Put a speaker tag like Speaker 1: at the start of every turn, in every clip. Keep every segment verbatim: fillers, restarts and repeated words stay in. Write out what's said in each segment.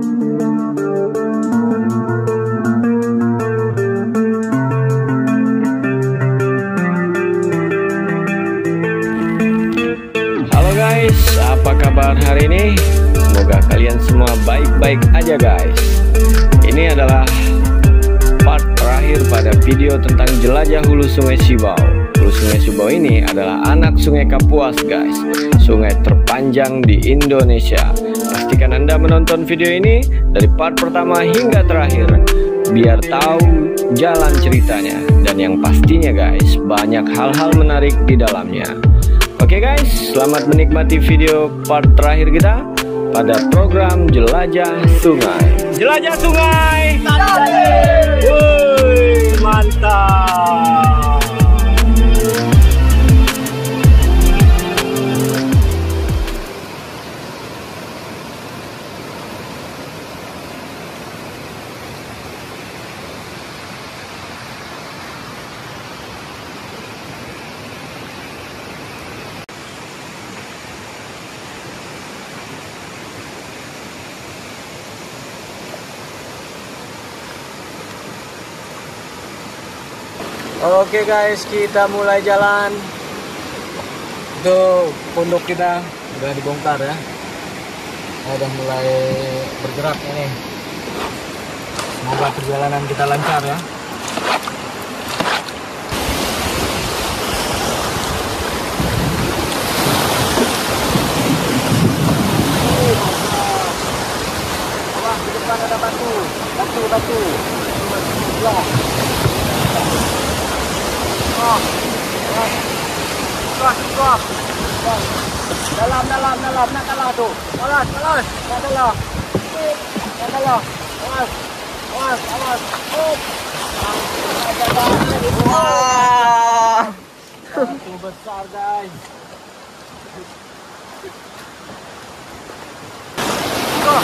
Speaker 1: Halo guys, apa kabar hari ini? Semoga kalian semua baik-baik aja guys. Ini adalah part terakhir pada video tentang jelajah hulu Sungai Sibau. Hulu Sungai Sibau ini adalah anak Sungai Kapuas guys, sungai terpanjang di Indonesia. Pastikan Anda menonton video ini dari part pertama hingga terakhir, biar tahu jalan ceritanya. Dan yang pastinya guys, banyak hal-hal menarik di dalamnya. Oke guys, selamat menikmati video part terakhir kita pada program Jelajah Sungai. Jelajah Sungai. Wuih, mantap. Oke guys, kita mulai jalan. Itu pondok kita udah dibongkar ya. Udah mulai bergerak ini. Semoga perjalanan kita lancar ya. Wah, di depan ada batu. Batu, batu. Wah. Keras, keras, keras. Dalam, dalam, dalam, nak kalah tu. Awas, awas, nak kalah. Nak kalah. Awas, awas, awas. Wah, itu besar guys. Oh.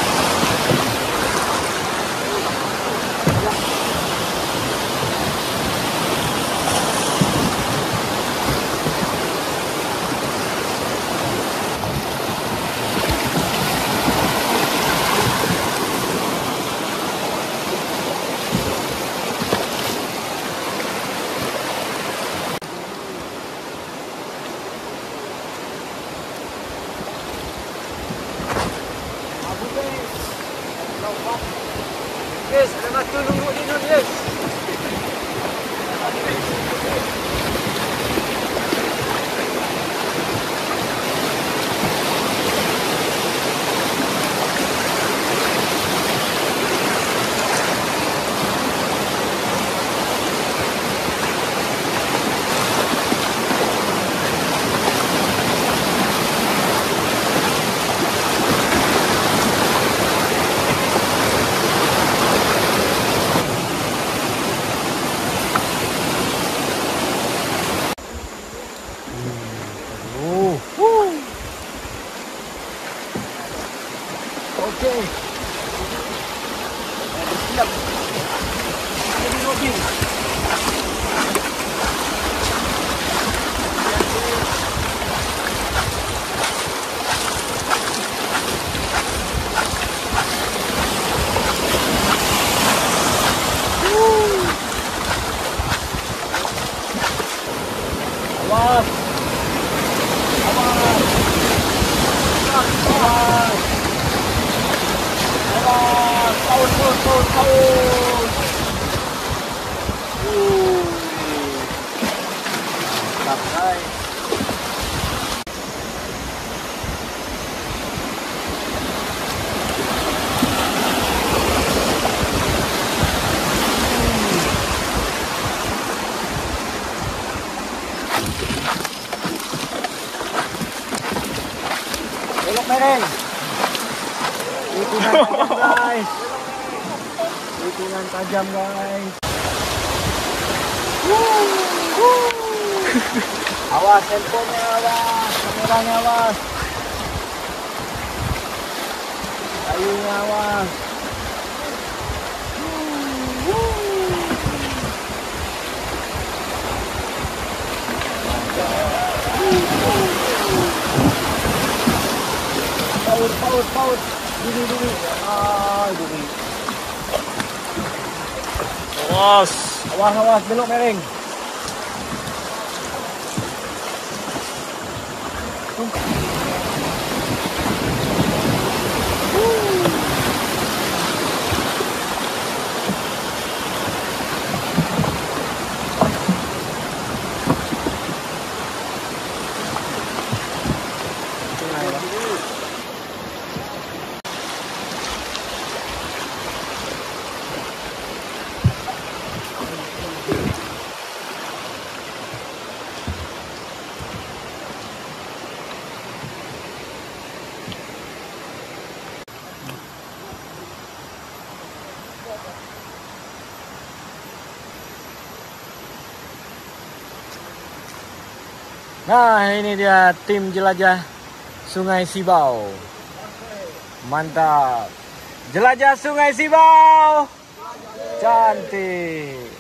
Speaker 1: Yes, ada batu nunggu di nun, yes. Oke. Siap. Jadi mobil. Awas. Awas. Awas. Paus, paus, paus, paus. Wuih. Mantap guys. Belok mereng. Tikungan tajam guys. Tikungan tajam guys. Awas handphonenya, awas kameranya, awas kayunya, awas. Paus,
Speaker 2: Paut, paut. Duri, duri. Ah, duri.
Speaker 1: Awas.
Speaker 2: Awas, awas, belok miring. Nah, ini dia tim jelajah Sungai Sibau. Mantap. Jelajah Sungai Sibau. Cantik.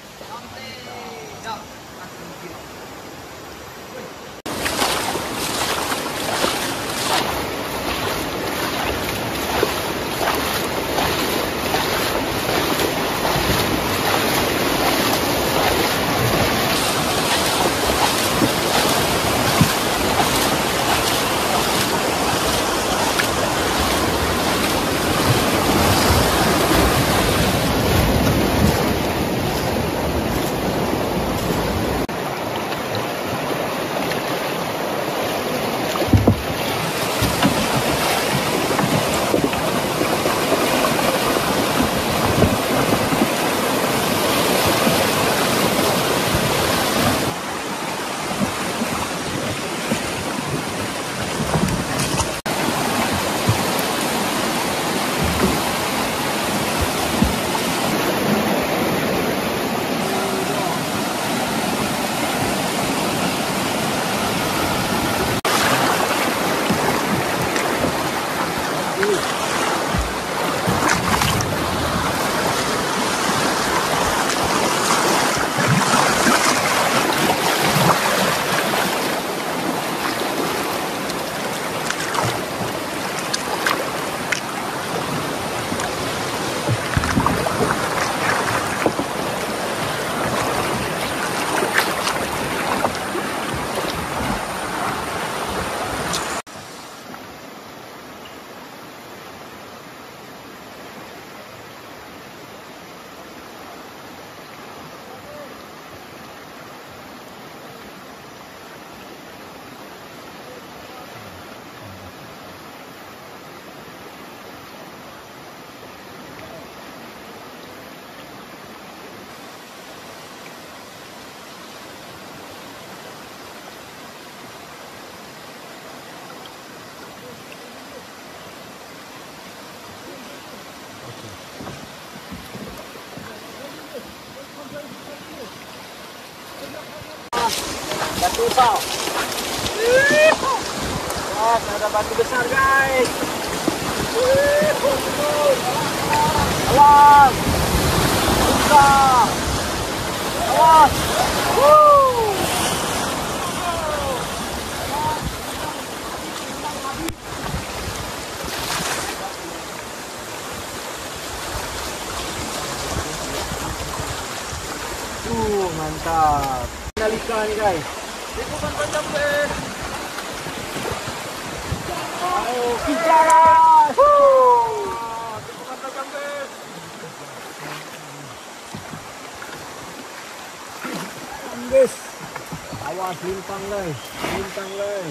Speaker 2: Batu besar. Wah, ada batu besar, guys. Awas. Susah. Awas. Woo. Uh, mantap. Nalika nih, guys. Tikungan panjang deh. Ayo, bicara. Tikungan panjang deh. Guys, awas lintang guys, lintang guys.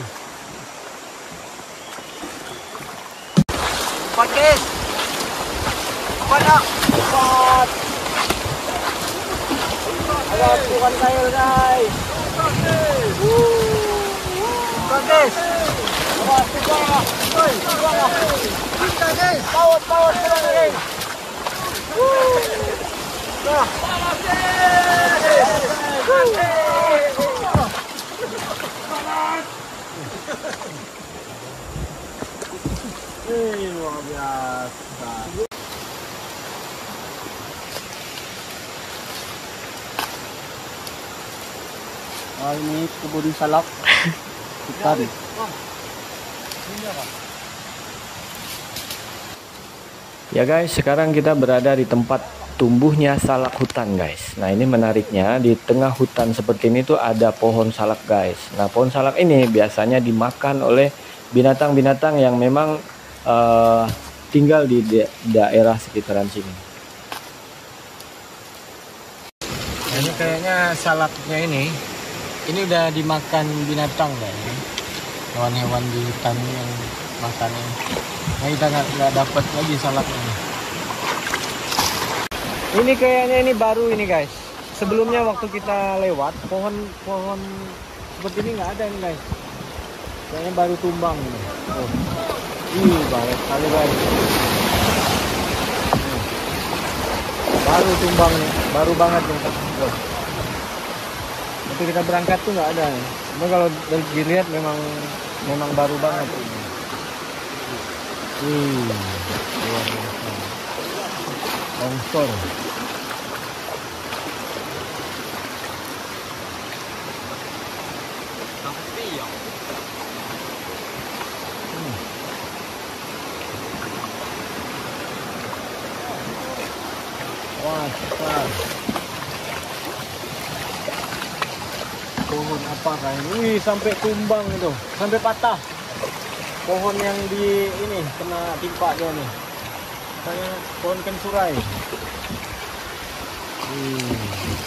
Speaker 2: Empat guys. Empat nak. Empat. Awas bukan kail guys. Empat guys. Awas tiga. Oi, tiga. Kita guys. Paut, paut terus guys. Nah. Ini luar biasa. Oh, ini kebun salak ikan.
Speaker 1: Ya guys, sekarang kita berada di tempat tumbuhnya salak hutan guys. Nah ini menariknya, di tengah hutan seperti ini tuh ada pohon salak guys. Nah pohon salak ini biasanya dimakan oleh binatang-binatang yang memang uh, tinggal di da daerah sekitaran sini.
Speaker 2: Ini kayaknya salaknya ini, ini udah dimakan binatang guys. Hewan-hewan di hutan yang makan ini. Nah kita nggak dapat lagi salaknya. Ini kayaknya ini baru ini guys. Sebelumnya waktu kita lewat pohon-pohon seperti ini nggak ada ini guys. Kayaknya baru tumbang ini. Oh. Ih banyak sekali guys. Baru tumbang nih, baru banget nih. Oh. Waktu kita berangkat tuh nggak ada nih. Cuma kalau dilihat memang memang baru banget ini. Wih, luar biasa. Longsor. Hmm. Wah, besar. Pohon apa kayak ini? Wih, sampai tumbang itu, sampai patah. Pohon yang di ini kena timpa dia nih. Kayak pohon kensurai. Hmm.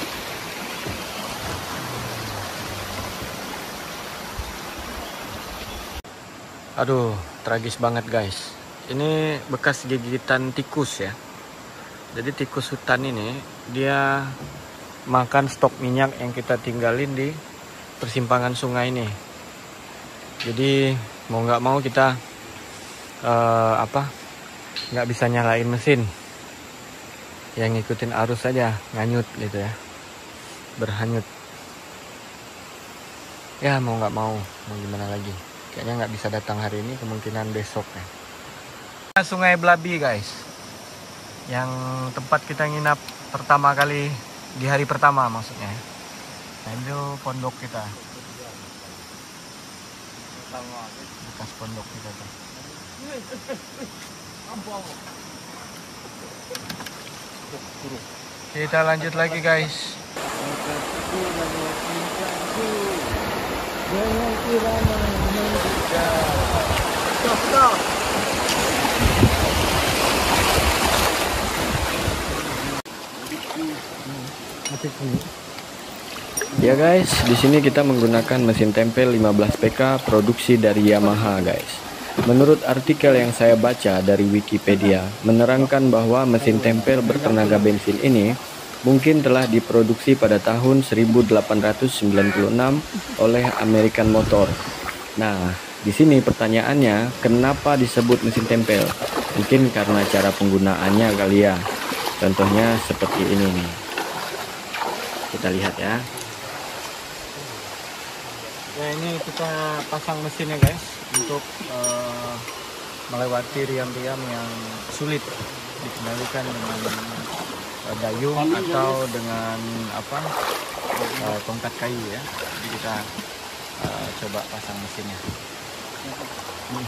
Speaker 2: Aduh, tragis banget guys. Ini bekas gigitan tikus ya. Jadi tikus hutan ini dia makan stok minyak yang kita tinggalin di persimpangan sungai ini. Jadi mau nggak mau kita uh, apa nggak bisa nyalain mesin, yang ngikutin arus saja, nganyut gitu ya, berhanyut ya. Mau nggak mau mau gimana lagi, kayaknya nggak bisa datang hari ini, kemungkinan besok ya. Sungai Blabi guys, yang tempat kita nginap pertama kali di hari pertama maksudnya. Nah itu pondok kita, bekas pondok kita tuh. Kita lanjut lagi guys.
Speaker 1: Ya guys, di sini kita menggunakan mesin tempel lima belas P K produksi dari Yamaha guys. Menurut artikel yang saya baca dari Wikipedia, menerangkan bahwa mesin tempel bertenaga bensin ini mungkin telah diproduksi pada tahun seribu delapan ratus sembilan puluh enam oleh American Motor. Nah, di sini pertanyaannya, kenapa disebut mesin tempel? Mungkin karena cara penggunaannya kali ya. Contohnya seperti ini nih. Kita lihat ya.
Speaker 2: Ya ini kita pasang mesinnya guys, untuk uh, melewati riam-riam yang sulit dikendalikan dengan uh, dayung atau dengan apa uh, tongkat kayu ya. Jadi kita uh, coba pasang mesinnya. Hmm.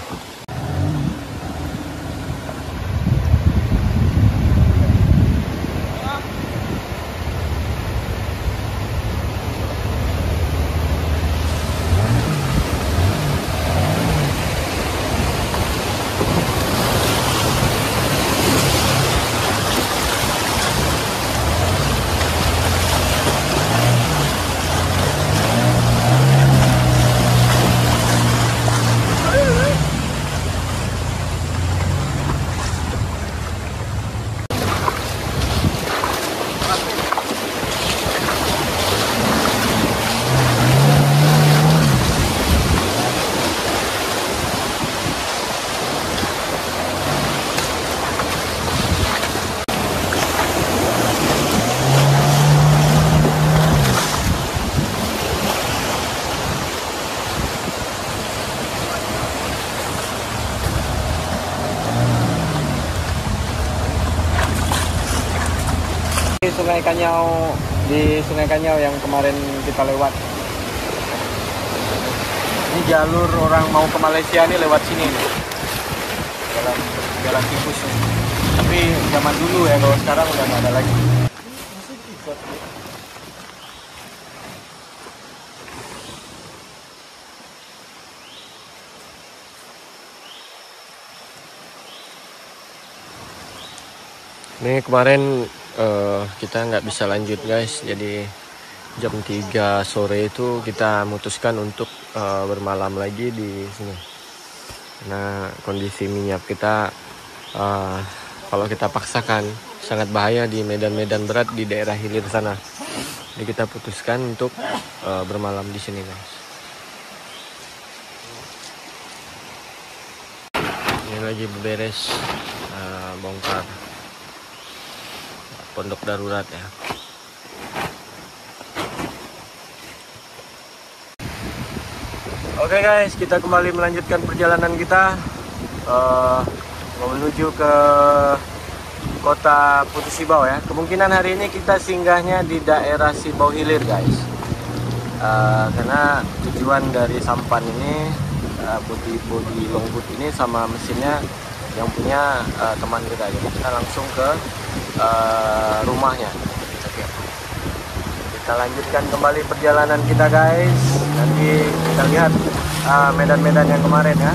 Speaker 2: Sungai Kanyau, di Sungai Kanyau yang kemarin kita lewat. Ini jalur orang mau ke Malaysia nih lewat sini nih. Jalan jalan tikus nih. Tapi zaman dulu ya, kalau sekarang udah nggak ada lagi. Ini kemarin uh, kita nggak bisa lanjut guys, jadi jam tiga sore itu kita memutuskan untuk uh, bermalam lagi di sini. Karena kondisi minyak kita uh, kalau kita paksakan sangat bahaya di medan-medan berat di daerah hilir sana. Jadi kita putuskan untuk uh, bermalam di sini guys. Ini lagi beberes uh, bongkar pondok darurat ya. Oke guys, kita kembali melanjutkan perjalanan kita uh, menuju ke kota Putus Sibau ya. Kemungkinan hari ini kita singgahnya di daerah Sibau Hilir guys, uh, karena tujuan dari sampan ini uh, bodi bodi longboot ini sama mesinnya yang punya uh, teman kita, jadi kita langsung ke uh, rumahnya. Oke, kita lanjutkan kembali perjalanan kita guys. Nanti kita lihat medan-medan uh, yang kemarin ya.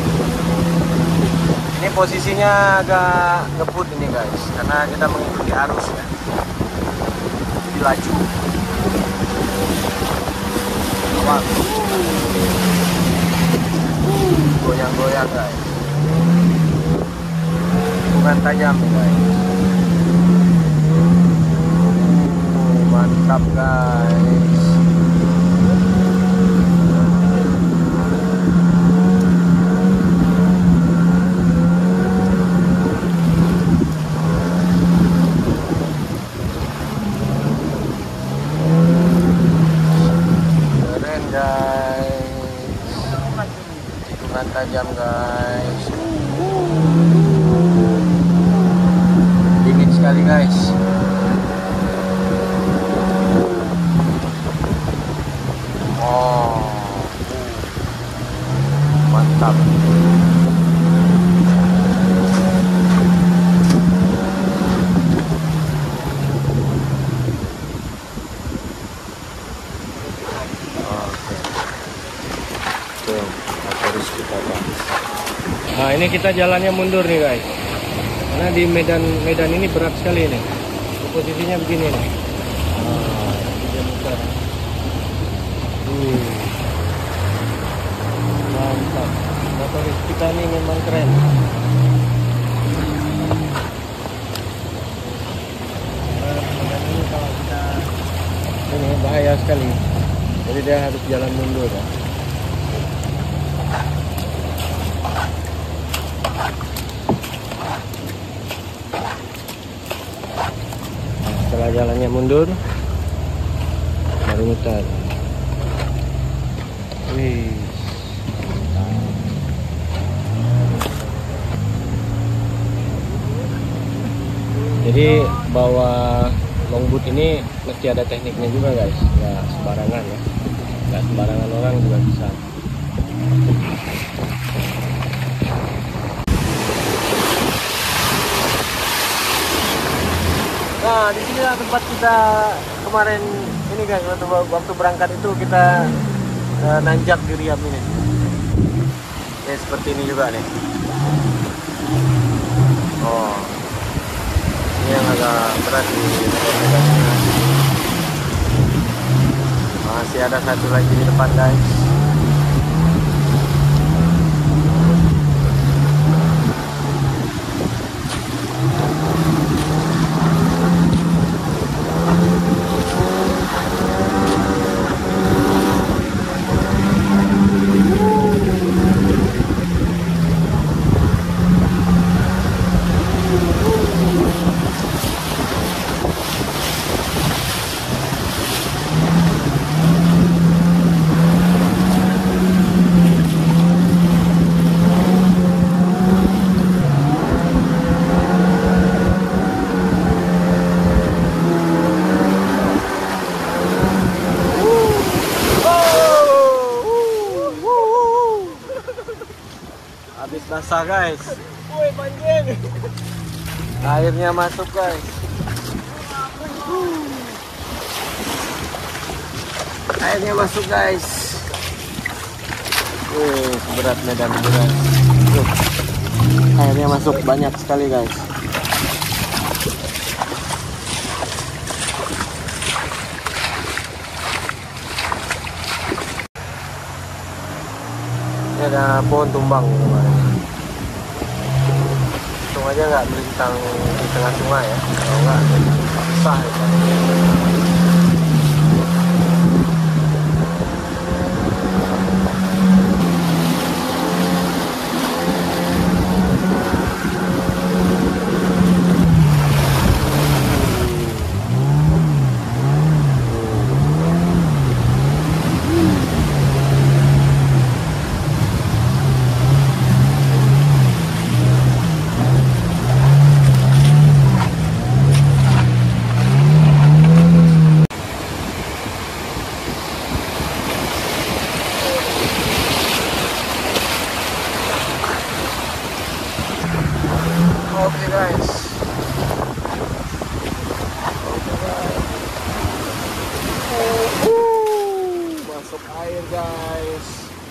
Speaker 2: Ini posisinya agak ngebut ini guys, karena kita mengikuti arus ya, jadi laju. Goyang-goyang guys, bukan tajam guys. uh, Mantap guys. Tajam guys, dingin sekali guys. Oh, mantap. Nah ini kita jalannya mundur nih guys, karena di medan medan ini berat sekali nih. Posisinya begini nih. Nah, dia muter. Uh, mantap. Motoris kita ini memang keren. Nah, medan ini kalau kita ini bahaya sekali, jadi dia harus jalan mundur ya. Setelah jalannya mundur, baru muter. Wih, jadi bawa longboot ini mesti ada tekniknya juga guys, nggak sembarangan ya, nggak sembarangan orang juga bisa. Nah, di sinilah tempat kita kemarin ini guys, waktu, waktu berangkat itu kita uh, nanjak di Riam ini. Ya seperti ini juga nih. Oh, ini yang agak berat di medan-medannya. Masih ada satu lagi di depan guys. Habis basah guys. Woi banjir. Airnya masuk guys. Airnya masuk guys. Wih, berat medan berat. Tuh. Airnya masuk banyak sekali guys. Ini ada pohon tumbang kemarin. Untung aja nggak melintang di tengah sungai ya. Kalau nggak susah ya. Oke guys. Oke guys. Uh, masuk air guys.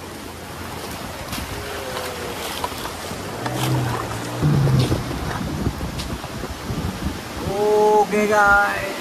Speaker 2: Oke guys.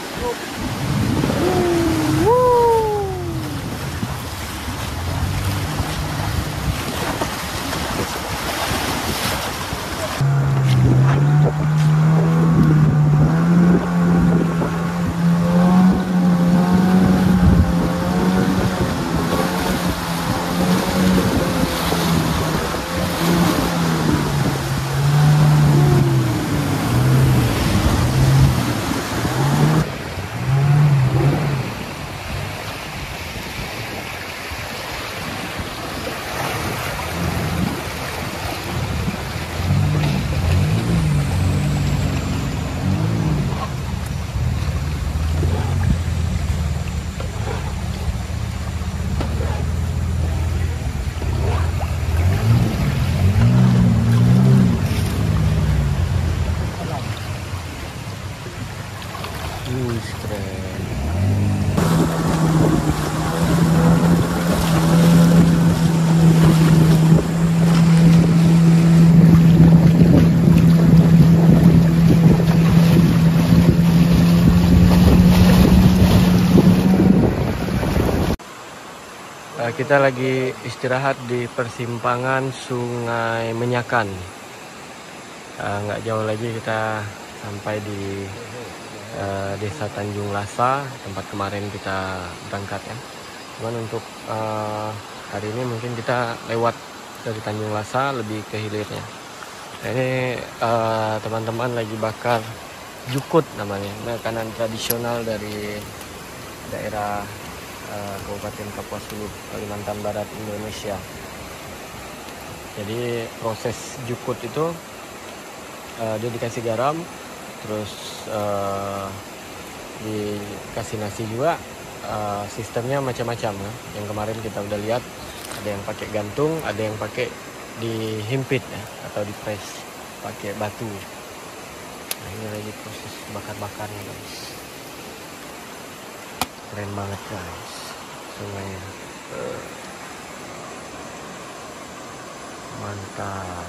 Speaker 2: Wih, keren. Uh, kita lagi istirahat di persimpangan Sungai Menyakan. Uh, nggak jauh lagi kita sampai di Uh, Desa Tanjung Lasa, tempat kemarin kita berangkat ya. Cuman untuk uh, hari ini mungkin kita lewat dari Tanjung Lasa lebih ke hilirnya. Nah, ini teman-teman uh, lagi bakar jukut namanya, makanan tradisional dari daerah uh, Kabupaten Kapuas Hulu, Kalimantan Barat, Indonesia. Jadi proses jukut itu uh, dia dikasih garam, terus uh, dikasih nasi juga. Uh, sistemnya macam-macam ya. Yang kemarin kita udah lihat, ada yang pakai gantung, ada yang pakai dihimpit ya, atau di press pakai batu. Nah, ini lagi proses bakar-bakarnya guys. Keren banget guys sungainya. Uh, mantap.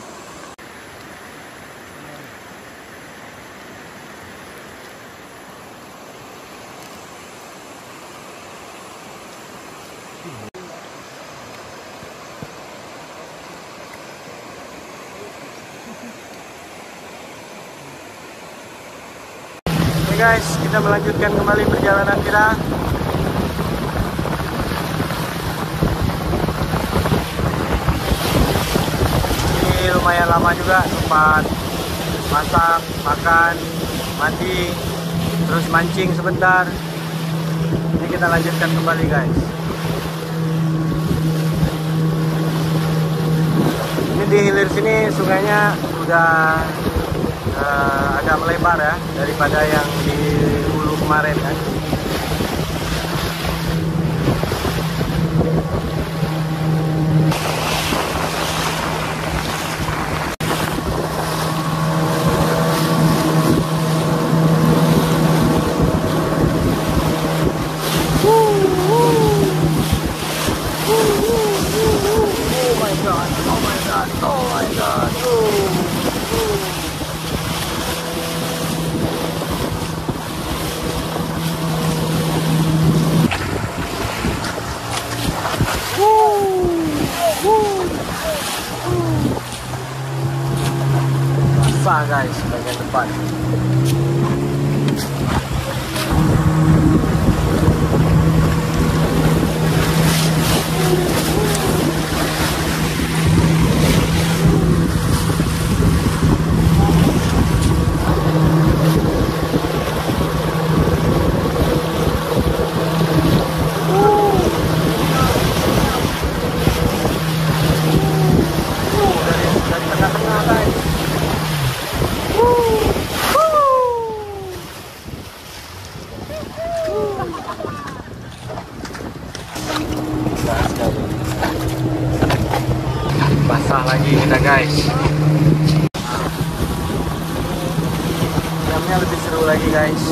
Speaker 2: Oke guys, kita melanjutkan kembali perjalanan kita. Ini lumayan lama juga, sempat masak, makan, mandi, terus mancing sebentar. Ini kita lanjutkan kembali guys. Ini di hilir sini sungainya udah uh, agak melebar ya daripada yang di hulu kemarin kan. guys, bagian depan. Basah lagi kita guys. Jamnya lebih seru lagi guys.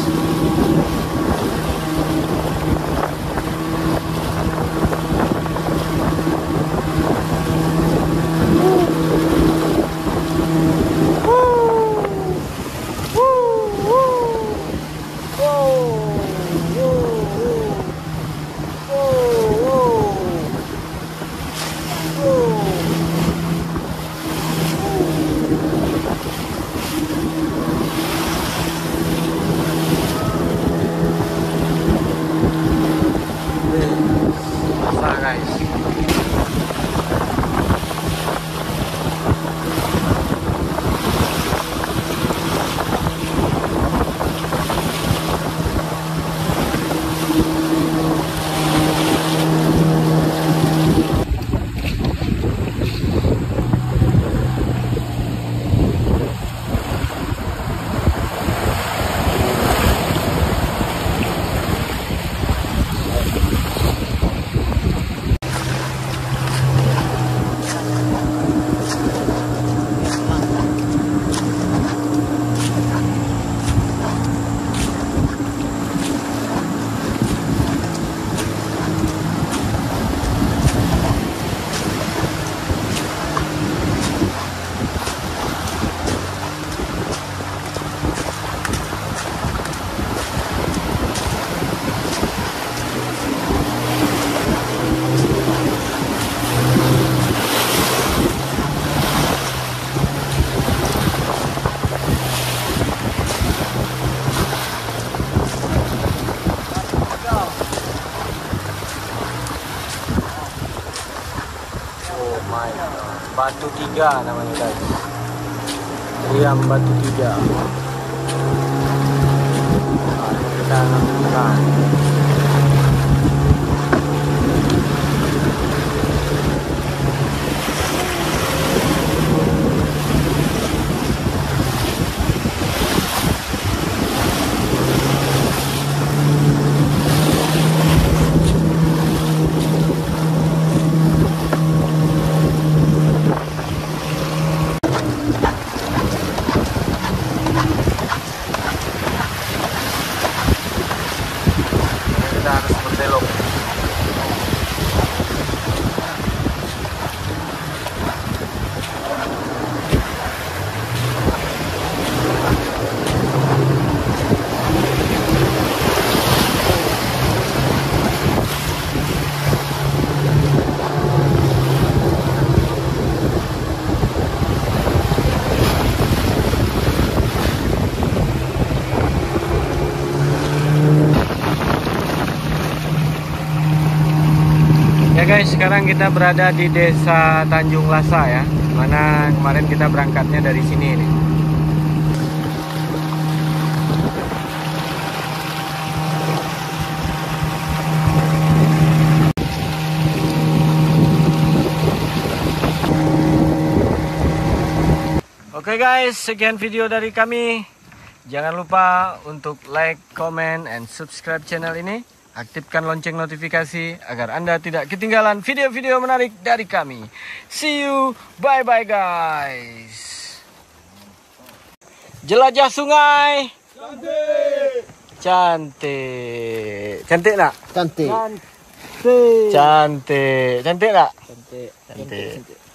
Speaker 2: Batu Tiga namanya guys. Riam Batu Tiga. Nah, kita lakukan. Harus berbelok. Guys, sekarang kita berada di Desa Tanjung Lasa ya, mana kemarin kita berangkatnya dari sini nih. Oke guys, sekian video dari kami. Jangan lupa untuk like, comment, and subscribe channel ini. Aktifkan lonceng notifikasi agar Anda tidak ketinggalan video-video menarik dari kami. See you, bye-bye guys. Jelajah sungai. Cantik. Cantik. Cantik nak?
Speaker 3: Cantik.
Speaker 2: Cantik. Cantik. Cantik nak?
Speaker 3: Cantik.
Speaker 2: Cantik.